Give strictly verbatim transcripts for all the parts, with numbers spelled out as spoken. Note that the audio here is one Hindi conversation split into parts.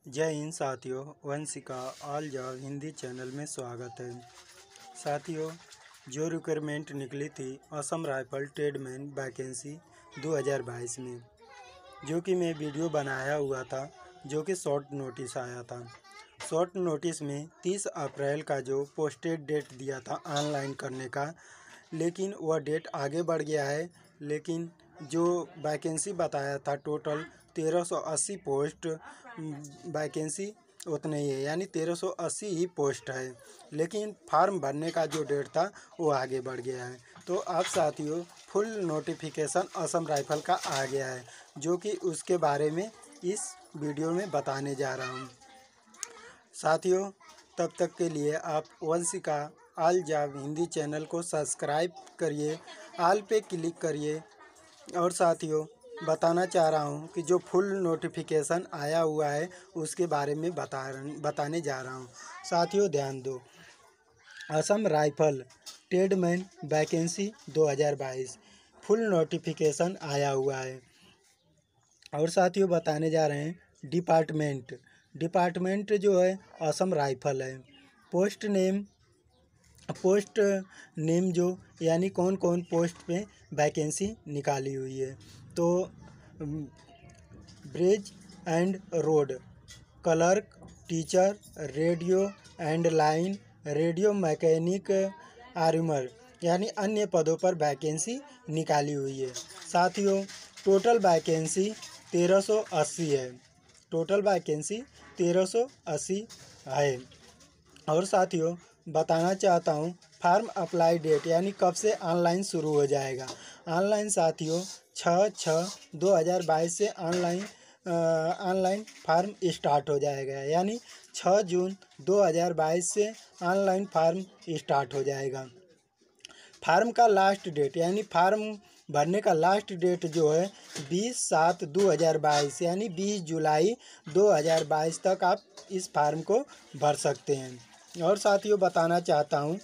जय हिंद साथियों, Vanshika all job Hindi channel में स्वागत है। साथियों, जो रिक्वायरमेंट निकली थी असम राइफल ट्रेडमैन वैकेंसी दो हज़ार बाईस में, जो कि मैं वीडियो बनाया हुआ था, जो कि शॉर्ट नोटिस आया था। शॉर्ट नोटिस में तीस अप्रैल का जो पोस्टेड डेट दिया था ऑनलाइन करने का, लेकिन वह डेट आगे बढ़ गया है। लेकिन जो वैकेंसी बताया था टोटल तेरह सौ अस्सी पोस्ट वैकेंसी उतनी ही है, यानी तेरह सौ अस्सी ही पोस्ट है। लेकिन फार्म भरने का जो डेट था वो आगे बढ़ गया है। तो आप साथियों, फुल नोटिफिकेशन असम राइफल का आ गया है, जो कि उसके बारे में इस वीडियो में बताने जा रहा हूँ। साथियों, तब तक के लिए आप Vanshika all job Hindi channel को सब्सक्राइब करिए, ऑल पे क्लिक करिए। और साथियों, बताना चाह रहा हूँ कि जो फुल नोटिफिकेशन आया हुआ है उसके बारे में बता बताने जा रहा हूँ। साथियों ध्यान दो, असम राइफल ट्रेडमैन वैकेंसी दो हज़ार बाईस फुल नोटिफिकेशन आया हुआ है। और साथियों बताने जा रहे हैं डिपार्टमेंट डिपार्टमेंट जो है असम राइफल है। पोस्ट नेम पोस्ट नेम जो यानी कौन कौन पोस्ट पे वैकेंसी निकाली हुई है, तो bridge and road clerk, teacher, radio and line, radio mechanic, armour यानी अन्य पदों पर वैकेंसी निकाली हुई है। साथियों, टोटल वैकेंसी तेरह सौ अस्सी है। टोटल वैकेंसी तेरह सौ अस्सी है। और साथियों बताना चाहता हूँ फार्म अप्लाई डेट यानी कब से ऑनलाइन शुरू हो जाएगा। ऑनलाइन साथियों छः छः दो हज़ार बाईस से ऑनलाइन ऑनलाइन फार्म स्टार्ट हो जाएगा, यानी छः जून दो हज़ार बाईस से ऑनलाइन फार्म स्टार्ट हो जाएगा। फार्म का लास्ट डेट यानी फार्म भरने का लास्ट डेट जो है बीस सात दो हज़ार बाईस यानी बीस जुलाई दो हज़ार बाईस तक आप इस फार्म को भर सकते हैं। और साथियों बताना चाहता हूँ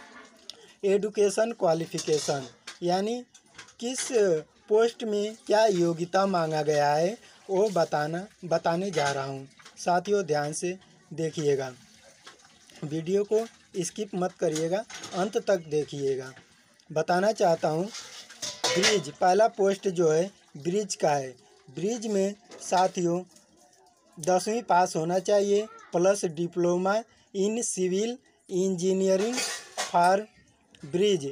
एडुकेशन क्वालिफिकेशन यानी किस पोस्ट में क्या योग्यता मांगा गया है वो बताना बताने जा रहा हूँ। साथियों ध्यान से देखिएगा, वीडियो को स्किप मत करिएगा, अंत तक देखिएगा। बताना चाहता हूँ ब्रिज पहला पोस्ट जो है ब्रिज का है। ब्रिज में साथियों दसवीं पास होना चाहिए plus diploma in civil engineering for bridge.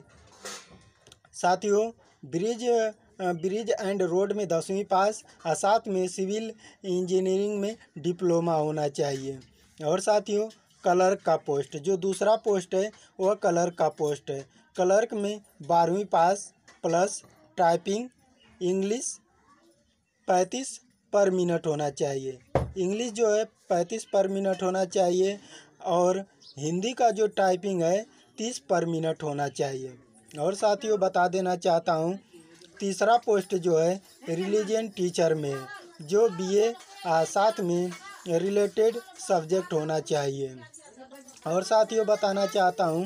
साथियों ब्रिज ब्रिज एंड रोड में दसवीं पास और साथ में सिविल इंजीनियरिंग में डिप्लोमा होना चाहिए। और साथियों क्लर्क का पोस्ट जो दूसरा पोस्ट है वह क्लर्क का पोस्ट है। क्लर्क में बारहवीं पास प्लस टाइपिंग इंग्लिश पैंतीस पर मिनट होना चाहिए। इंग्लिश जो है पैंतीस पर मिनट होना चाहिए और हिंदी का जो टाइपिंग है तीस पर मिनट होना चाहिए। और साथियों बता देना चाहता हूँ तीसरा पोस्ट जो है रिलीजन टीचर में जो बीए साथ में रिलेटेड सब्जेक्ट होना चाहिए। और साथियों बताना चाहता हूँ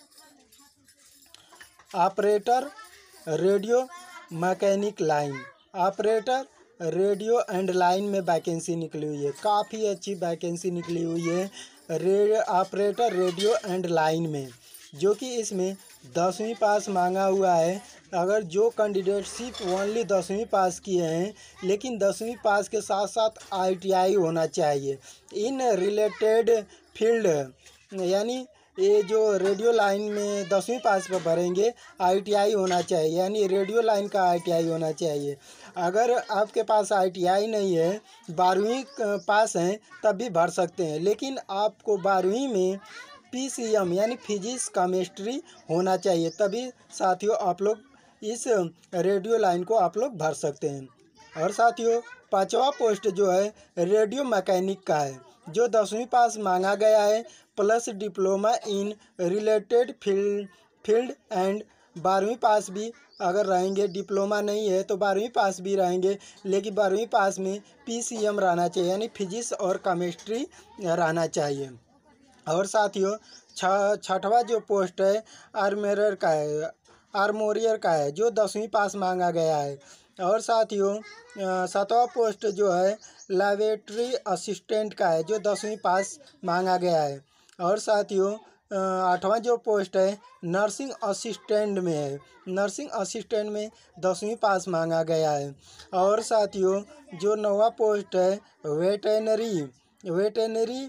operator radio mechanic line operator radio and line में वैकेंसी निकली हुई है। काफ़ी अच्छी वैकेंसी निकली हुई है रे ऑपरेटर रेडियो एंड लाइन में, जो कि इसमें दसवीं पास मांगा हुआ है। अगर जो कैंडिडेट सिर्फ ओनली दसवीं पास किए हैं, लेकिन दसवीं पास के साथ साथ आईटीआई होना चाहिए इन रिलेटेड फील्ड, यानी ये जो रेडियो लाइन में दसवीं पास पर भरेंगे आईटीआई होना चाहिए, यानी रेडियो लाइन का आईटीआई होना चाहिए। अगर आपके पास आईटीआई नहीं है, बारहवीं पास हैं तब भी भर सकते हैं, लेकिन आपको बारहवीं में पीसीएम यानी फिजिक्स केमिस्ट्री होना चाहिए, तभी साथियों आप लोग इस रेडियो लाइन को आप लोग भर सकते हैं। और साथियों पांचवा पोस्ट जो है रेडियो मैकेनिक का है, जो दसवीं पास मांगा गया है plus diploma in related field field and बारहवीं पास भी अगर रहेंगे, डिप्लोमा नहीं है तो बारहवीं पास भी रहेंगे, लेकिन बारहवीं पास में पीसीएम रहना चाहिए यानी फिजिक्स और केमिस्ट्री रहना चाहिए। और साथियों छ छठवा जो पोस्ट है आर्मोरियर का है आर्मोरियर का है जो दसवीं पास मांगा गया है। और साथियों सातवां पोस्ट जो है लैबोरेटरी असिस्टेंट का है, जो दसवीं पास मांगा गया है। और साथियों आठवां जो पोस्ट है नर्सिंग असिस्टेंट में है, नर्सिंग असिस्टेंट में दसवीं पास मांगा गया है। और साथियों जो नौवां पोस्ट है वेटेनरी वेटेनरी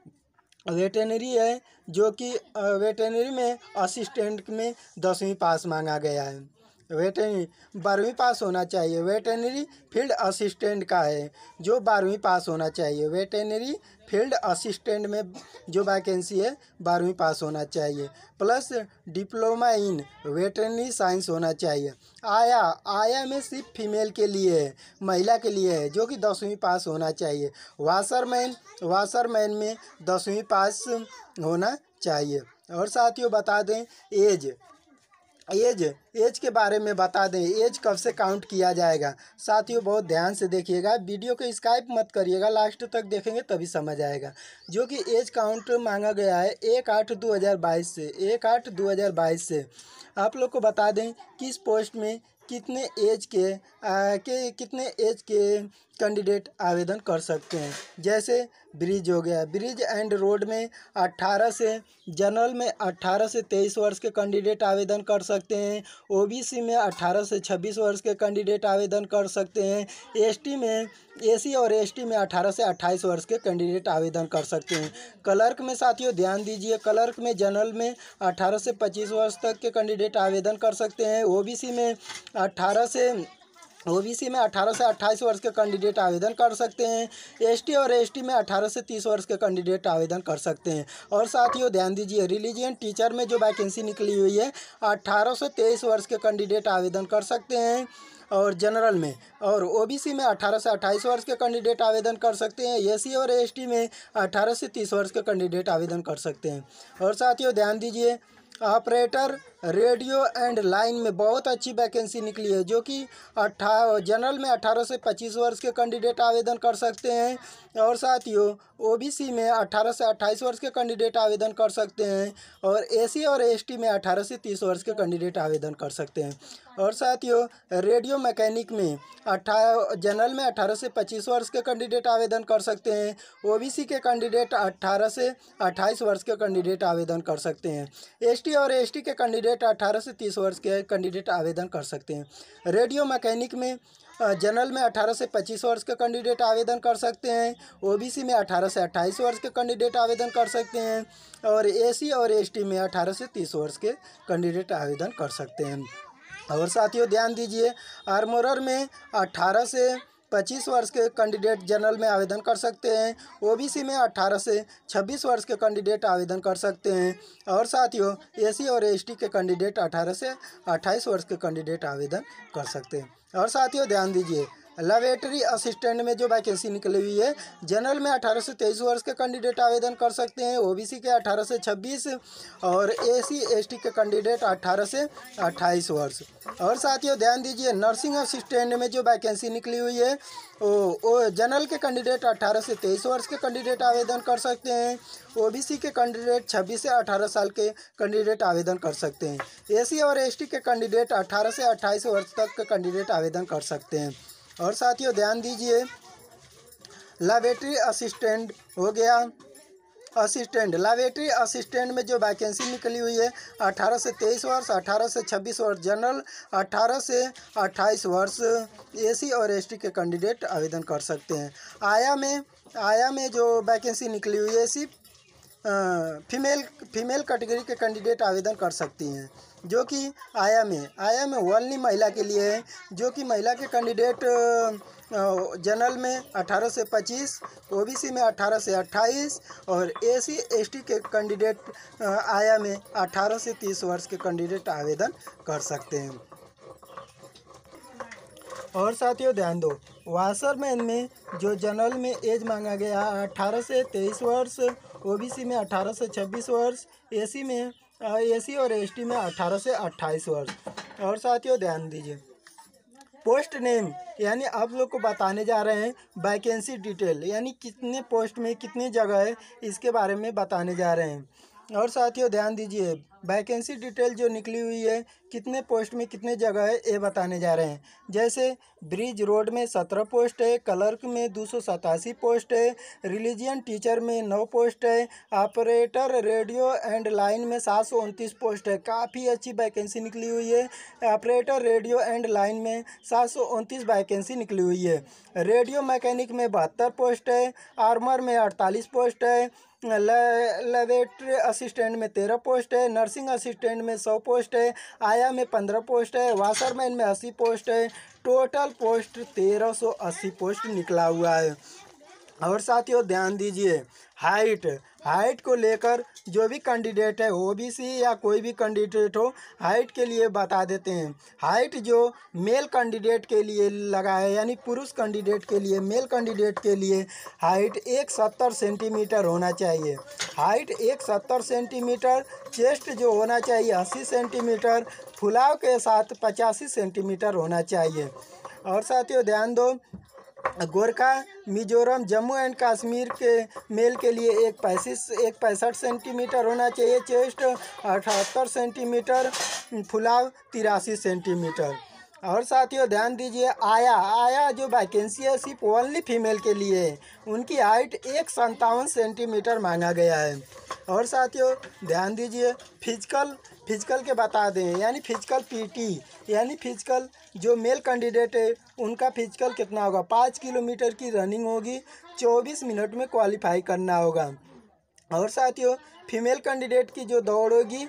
वेटेनरी है, जो कि वेटेनरी में असिस्टेंट में दसवीं पास मांगा गया है। वेटेनरी बारहवीं पास होना चाहिए। वेटेनरी फील्ड असिस्टेंट का है, जो बारहवीं पास होना चाहिए। वेटेनरी फील्ड असिस्टेंट में जो वैकेंसी है बारहवीं पास होना चाहिए, plus diploma in veterinary science होना चाहिए। आया आया में सिर्फ फीमेल के लिए है, महिला के लिए है, जो कि दसवीं पास होना चाहिए। वाशरमैन वाशरमैन में दसवीं पास होना चाहिए। और साथियों बता दें एज एज एज के बारे में बता दें, एज कब से काउंट किया जाएगा। साथियों बहुत ध्यान से देखिएगा, वीडियो को स्किप मत करिएगा, लास्ट तक देखेंगे तभी समझ आएगा। जो कि एज काउंट मांगा गया है एक आठ दो हज़ार बाईस से एक आठ दो हज़ार बाईस से। आप लोग को बता दें कि इस पोस्ट में कितने एज के आ, के कितने एज के कैंडिडेट आवेदन कर सकते हैं। जैसे ब्रिज हो गया, ब्रिज एंड रोड में अट्ठारह से, जनरल में अट्ठारह से तेईस वर्ष के कैंडिडेट आवेदन कर सकते हैं। ओबीसी में अट्ठारह से छब्बीस वर्ष के कैंडिडेट आवेदन कर सकते हैं। एसटी में एसी और एसटी में अठारह से अट्ठाईस वर्ष के कैंडिडेट आवेदन कर सकते हैं। क्लर्क में साथियों ध्यान दीजिए, क्लर्क में जनरल में अठारह से पच्चीस वर्ष तक के कैंडिडेट आवेदन कर सकते हैं। ओबीसी में अठारह से ओबीसी में अठारह से अट्ठाईस वर्ष के कैंडिडेट आवेदन कर सकते हैं। एसटी और एसटी में अठारह से तीस वर्ष के कैंडिडेट आवेदन कर सकते हैं। और साथियों ध्यान दीजिए, रिलीजियन टीचर में जो वैकेंसी निकली हुई है अठारह से तेईस वर्ष के कैंडिडेट आवेदन कर सकते हैं। और जनरल में और ओबीसी में अठारह से अट्ठाईस वर्ष के कैंडिडेट आवेदन कर सकते हैं। एसी और एसटी में अठारह से तीस वर्ष के कैंडिडेट आवेदन कर सकते हैं। और साथियों ध्यान दीजिए, ऑपरेटर रेडियो एंड लाइन में बहुत अच्छी वैकेंसी निकली है, जो कि अट्ठा जनरल में अठारह से पच्चीस वर्ष के कैंडिडेट आवेदन कर सकते हैं। और साथियों ओबीसी में अठारह से अट्ठाईस वर्ष के कैंडिडेट आवेदन कर सकते हैं। और एसी और एसटी में अठारह से तीस वर्ष के कैंडिडेट आवेदन कर सकते हैं। और साथियों रेडियो मैकेनिक में अट्ठारह जनरल में अठारह से पच्चीस वर्ष के कैंडिडेट आवेदन कर सकते हैं। ओबीसी के कैंडिडेट अट्ठारह से अट्ठाईस वर्ष के कैंडिडेट आवेदन कर सकते हैं। एसटी और एसटी के कैंडिडेट अठारह से तीस वर्ष के कैंडिडेट आवेदन कर सकते हैं। रेडियो मैकेनिक में जनरल में अठारह से पच्चीस वर्ष के कैंडिडेट आवेदन कर सकते हैं। ओबीसी में अठारह से अट्ठाईस वर्ष के कैंडिडेट आवेदन कर सकते हैं। और एसी और एसटी में अठारह से तीस वर्ष के कैंडिडेट आवेदन कर सकते हैं। और साथियों ध्यान दीजिए, आर्मोरर में अठारह से पच्चीस वर्ष के कैंडिडेट जनरल में आवेदन कर सकते हैं। ओबीसी में अठारह से छब्बीस वर्ष के कैंडिडेट आवेदन कर सकते हैं। और साथियों एसी और एसटी के कैंडिडेट अठारह से अट्ठाईस वर्ष के कैंडिडेट आवेदन कर सकते हैं। और साथियों ध्यान दीजिए, लैबोरेटरी असिस्टेंट में जो वैकेंसी निकली हुई है, जनरल में अठारह से तेईस वर्ष के कैंडिडेट आवेदन कर सकते हैं। ओबीसी के अठारह से छब्बीस और एसी एसटी के कैंडिडेट अठारह से अट्ठाईस वर्ष। और साथियों ध्यान दीजिए, नर्सिंग असिस्टेंट में जो वैकेंसी निकली हुई है वो वो जनरल के कैंडिडेट अठारह से तेईस वर्ष के कैंडिडेट आवेदन कर सकते हैं। ओबीसी के कैंडिडेट छब्बीस से अठारह साल के कैंडिडेट आवेदन कर सकते हैं। एसी और एसटी के कैंडिडेट अठारह से अट्ठाईस वर्ष तक के कैंडिडेट आवेदन कर सकते हैं। और साथियों ध्यान दीजिए, लैबोरेटरी असिस्टेंट हो गया, असिस्टेंट लैबोरेटरी असिस्टेंट में जो वैकेंसी निकली हुई है अठारह से तेईस वर्ष, अठारह से छब्बीस वर्ष जनरल, अठारह से अट्ठाईस वर्ष एसी और एसटी के कैंडिडेट आवेदन कर सकते हैं। आया में आया में जो वैकेंसी निकली हुई है सिर्फ फीमेल फीमेल कैटेगरी के कैंडिडेट आवेदन कर सकती हैं, जो कि आया में आया में ओनली महिला के लिए है, जो कि महिला के कैंडिडेट जनरल में अठारह से पच्चीस, ओबीसी में अठारह से अट्ठाईस और एसी एसटी के कैंडिडेट आया में अठारह से तीस वर्ष के कैंडिडेट आवेदन कर सकते हैं। और साथियों ध्यान दो, वाशरमैन में जो जनरल में एज मांगा गया अठारह से तेईस वर्ष, ओबीसी में अठारह से छब्बीस वर्ष, एसी में एसी और एसटी में अठारह से अट्ठाईस वर्ष। और साथियों ध्यान दीजिए, पोस्ट नेम यानी आप लोग को बताने जा रहे हैं वैकेंसी डिटेल, यानी कितने पोस्ट में कितनी जगह है इसके बारे में बताने जा रहे हैं। और साथियों ध्यान दीजिए, वैकेंसी डिटेल जो निकली हुई है कितने पोस्ट में कितने जगह है ये बताने जा रहे हैं। जैसे ब्रिज रोड में सत्रह पोस्ट है, क्लर्क में दो सौ सतासी पोस्ट है, रिलीजियन टीचर में नौ पोस्ट है, ऑपरेटर रेडियो एंड लाइन में सात सौ उनतीस पोस्ट है। काफ़ी अच्छी वैकेंसी निकली हुई है। ऑपरेटर रेडियो एंड लाइन में सात सौ उनतीस वैकेंसी निकली हुई है। रेडियो मैकेनिक में बहत्तर पोस्ट है, आर्मर में अड़तालीस पोस्ट है, लेबोरेटरी असिस्टेंट में तेरह पोस्ट है, नर्सिंग असिस्टेंट में सौ पोस्ट है, आया में पंद्रह पोस्ट है, वाशरमैन में अस्सी पोस्ट है। टोटल पोस्ट तेरह सौ अस्सी पोस्ट निकला हुआ है। और साथियों ध्यान दीजिए, हाइट हाइट को लेकर जो भी कैंडिडेट है, ओबीसी या कोई भी कैंडिडेट हो, हाइट के लिए बता देते हैं। हाइट जो मेल कैंडिडेट के लिए लगा है, यानी पुरुष कैंडिडेट के लिए, मेल कैंडिडेट के लिए हाइट एक सत्तर सेंटीमीटर होना चाहिए। हाइट एक सत्तर सेंटीमीटर, चेस्ट जो होना चाहिए अस्सी सेंटीमीटर, फुलाव के साथ पचासी सेंटीमीटर होना चाहिए। और साथियों ध्यान दो, गोरखा, मिजोरम, जम्मू एंड कश्मीर के मेल के लिए एक पैंतीस एक पैंसठ सेंटीमीटर होना चाहिए, चेस्ट अठहत्तर सेंटीमीटर, फुलाव तिरासी सेंटीमीटर। और साथियों ध्यान दीजिए, आया आया जो वैकेंसी है सिर्फ ओनली फीमेल के लिए है, उनकी हाइट एक संतावन सेंटीमीटर मांगा गया है। और साथियों ध्यान दीजिए, फिजिकल फिजिकल के बता दें, यानी फिजिकल पीटी, यानी फिजिकल जो मेल कैंडिडेट है उनका फिजिकल कितना होगा, पाँच किलोमीटर की रनिंग होगी, चौबीस मिनट में क्वालिफाई करना होगा। और साथियों फीमेल कैंडिडेट की जो दौड़ होगी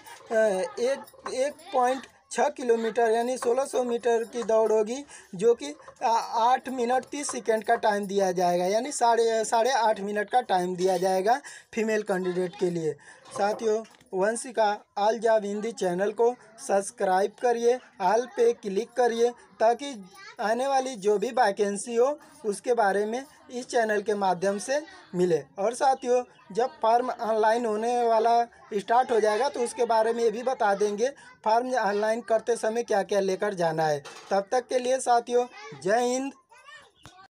एक एक पॉइंट छः किलोमीटर यानी सोलह सौ मीटर की दौड़ होगी, जो कि आठ मिनट तीस सेकेंड का टाइम दिया जाएगा, यानी साढ़े साढ़े आठ मिनट का टाइम दिया जाएगा फीमेल कैंडिडेट के लिए। साथियों Vanshika all job Hindi channel को सब्सक्राइब करिए, ऑल पे क्लिक करिए, ताकि आने वाली जो भी वैकेंसी हो उसके बारे में इस चैनल के माध्यम से मिले। और साथियों जब फॉर्म ऑनलाइन होने वाला स्टार्ट हो जाएगा तो उसके बारे में ये भी बता देंगे फॉर्म ऑनलाइन करते समय क्या क्या लेकर जाना है। तब तक के लिए साथियों जय हिंद,